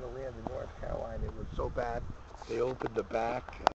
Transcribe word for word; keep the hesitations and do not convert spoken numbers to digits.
lot of land in North Carolina. It was so bad, they opened the back.